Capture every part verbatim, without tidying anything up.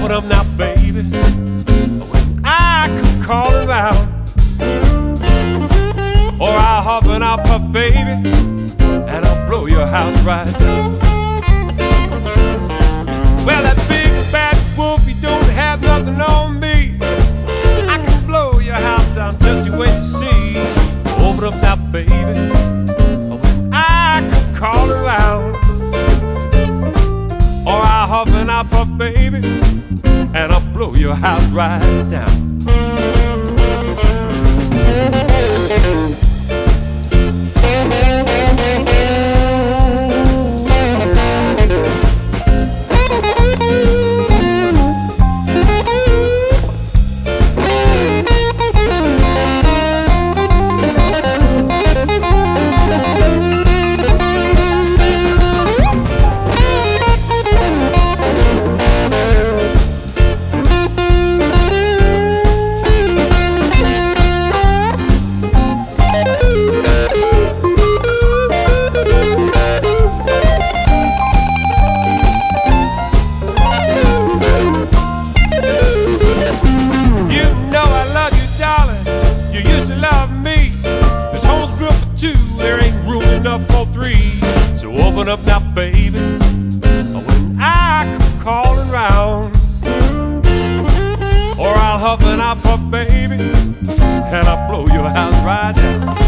open up now, baby, when I come calling round. Or I'll huff and I'll puff, baby, and I'll blow your house right down. Well, that big bad wolf, he don't have nothing on me. I can blow your house down, just you wait and see. Open up now, baby, when I come calling round. Or I'll huff and I'll puff, baby, and I'll blow your house right down. For three, so open up now, baby, when I come calling round. Or I'll huff and I'll puff, baby, and I'll blow your house right down.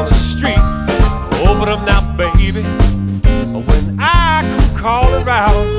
Open up now, baby, when I come calling round.